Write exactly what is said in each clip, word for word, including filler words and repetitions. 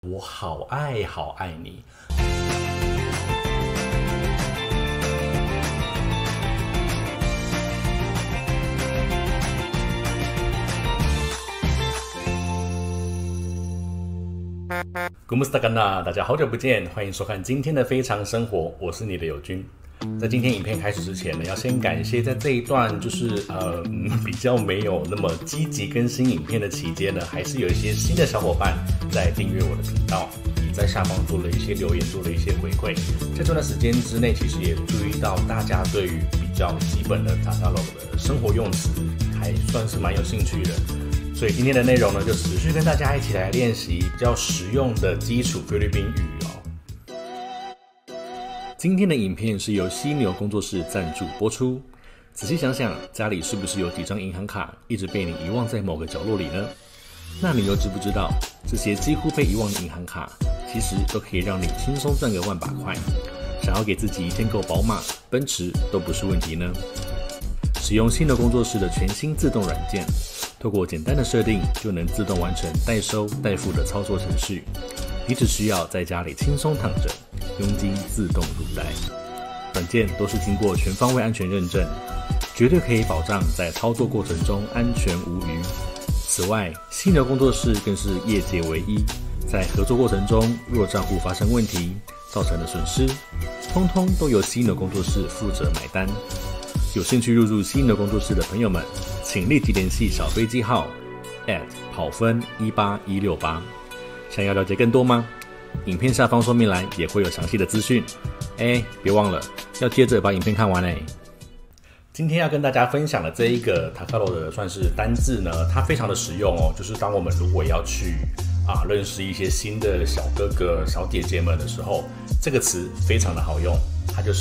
我好爱好爱你。Gumustaganna， 大家好久不见，欢迎收看今天的非常生活，我是你的友军。在今天影片开始之前呢，要先感谢在这一段就是呃、嗯、比较没有那么积极更新影片的期间呢，还是有一些新的小伙伴在订阅我的频道，也在下方做了一些留言，做了一些回馈。在这段时间之内，其实也注意到大家对于比较基本的 Tagalog 的生活用词还算是蛮有兴趣的。所以今天的内容呢，就持续跟大家一起来练习比较实用的基础菲律宾语哦。今天的影片是由犀牛工作室赞助播出。仔细想想，家里是不是有几张银行卡一直被你遗忘在某个角落里呢？那你又知不知道，这些几乎被遗忘的银行卡，其实都可以让你轻松赚个万把块。想要给自己添购宝马、奔驰都不是问题呢。使用犀牛工作室的全新自动软件，透过简单的设定，就能自动完成代收代付的操作程序。你只需要在家里轻松躺着，佣金自动入袋。软件都是经过全方位安全认证，绝对可以保障在操作过程中安全无虞。此外，犀牛工作室更是业界唯一，在合作过程中若账户发生问题，造成的损失，通通都由犀牛工作室负责买单。有兴趣入驻犀牛工作室的朋友们，请立即联系小飞机号 at 跑分一八一六八。想要了解更多吗？影片下方说明栏也会有详细的资讯。哎，别忘了要接着把影片看完哎。今天要跟大家分享的这一个 Tagalog 的算是单字呢，它非常的实用哦。就是当我们如果要去啊认识一些新的小哥哥、小姐姐们的时候，这个词非常的好用，它就是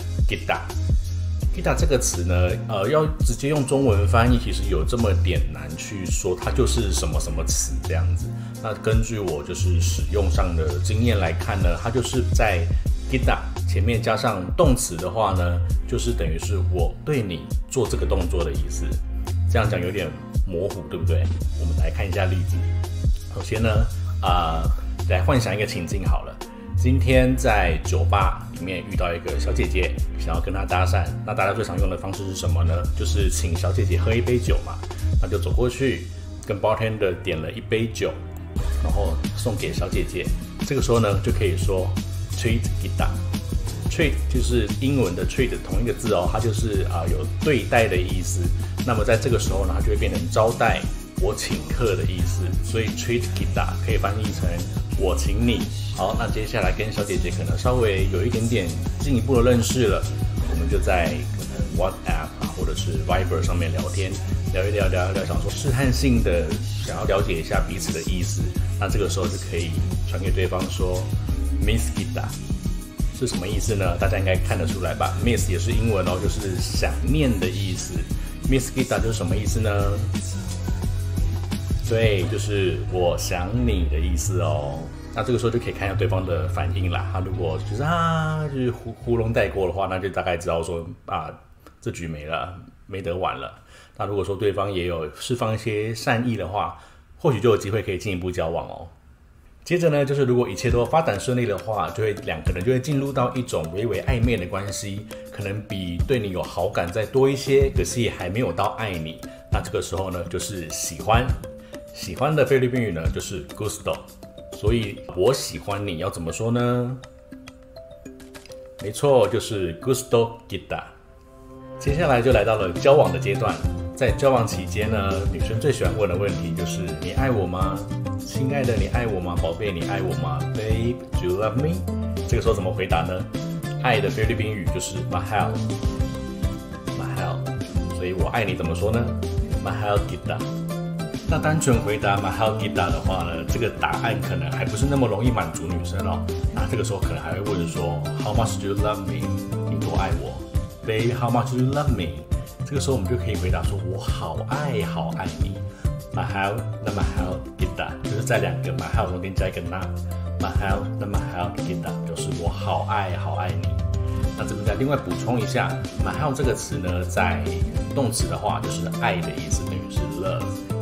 kita。kita 这个词呢，呃，要直接用中文翻译，其实有这么点难去说它就是什么什么词这样子。那根据我就是使用上的经验来看呢，它就是在 kita 前面加上动词的话呢，就是等于是我对你做这个动作的意思。这样讲有点模糊，对不对？我们来看一下例子。首先呢，啊、呃，来幻想一个情境好了。今天在酒吧里面遇到一个小姐姐，想要跟她搭讪，那大家最常用的方式是什么呢？就是请小姐姐喝一杯酒嘛，那就走过去跟 bartender 点了一杯酒，然后送给小姐姐。这个时候呢，就可以说 treat kita。treat 就是英文的 treat 同一个字哦，它就是啊、呃、有对待的意思。那么在这个时候呢，它就会变成招待、我请客的意思，所以 treat kita 可以翻译成我请你。好，那接下来跟小姐姐可能稍微有一点点进一步的认识了，我们就在可能 WhatsApp 啊或者是 Viber 上面聊天，聊一聊聊一聊，想说试探性的想要了解一下彼此的意思。那这个时候就可以传给对方说 Miss kita 是什么意思呢？大家应该看得出来吧？ Miss 也是英文哦，就是想念的意思。Miss kita 就是什么意思呢？对，就是我想你的意思哦。那这个时候就可以看一下对方的反应啦。他如果就是啊，就是糊糊弄带过的话，那就大概知道说啊，这局没了，没得玩了。那如果说对方也有释放一些善意的话，或许就有机会可以进一步交往哦。接着呢，就是如果一切都发展顺利的话，就会两个人就会进入到一种微微暧昧的关系，可能比对你有好感再多一些，可是也还没有到爱你。那这个时候呢，就是喜欢。喜欢的菲律宾语呢，就是 gusto。所以我喜欢你要怎么说呢？没错，就是 gusto kita。接下来就来到了交往的阶段。在交往期间呢，女生最喜欢问的问题就是你爱我吗？亲爱的，你爱我吗？宝贝，你爱我吗？ Babe, do you love me？ 这个时候怎么回答呢？爱的菲律宾语就是 mahal mahal。 所以我爱你怎么说呢？ mahal kita。那单纯回答 mahal kita 的话呢，这个答案可能还不是那么容易满足女生哦。那这个时候可能还会问说 How much do you love me？ 你多爱我？ Babe, how much do you love me？ 这个时候我们就可以回答说我好爱好爱你。 mahal 那 mahal kita 就是在两个 mahal 中间加一个 na。 mahal 那 mahal kita 就是我好爱好爱你。那这边再另外补充一下 mahal 这个词呢，在动词的话就是爱的意思，等于是 love。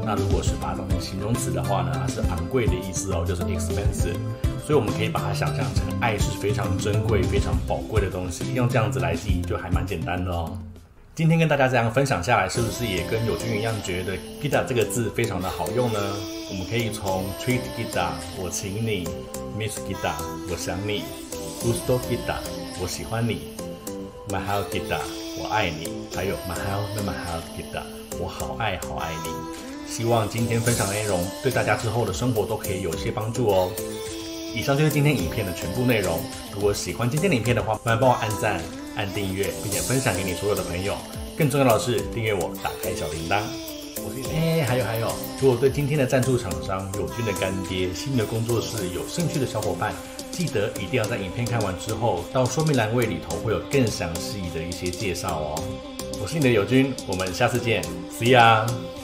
那如果是把它当成形容词的话呢，它是昂贵的意思哦，就是 expensive。所以我们可以把它想象成爱是非常珍贵、非常宝贵的东西，用这样子来记忆就还蛮简单的哦。今天跟大家这样分享下来，是不是也跟友军一样觉得 gita 这个字非常的好用呢？我们可以从 treat gita 我请你， miss gita 我想你， gusto gita 我喜欢你， mahal gita 我爱你，还有 mahal na mahal gita 我好爱好爱你。希望今天分享的内容对大家之后的生活都可以有一些帮助哦。以上就是今天影片的全部内容。如果喜欢今天的影片的话，麻烦帮我按赞、按订阅，并且分享给你所有的朋友。更重要的是，订阅我，打开小铃铛。我是哎，还有还有，如果对今天的赞助厂商友军的干爹新的工作室有兴趣的小伙伴，记得一定要在影片看完之后，到说明栏位里头会有更详细的一些介绍哦。我是你的友军，我们下次见 ，See ya。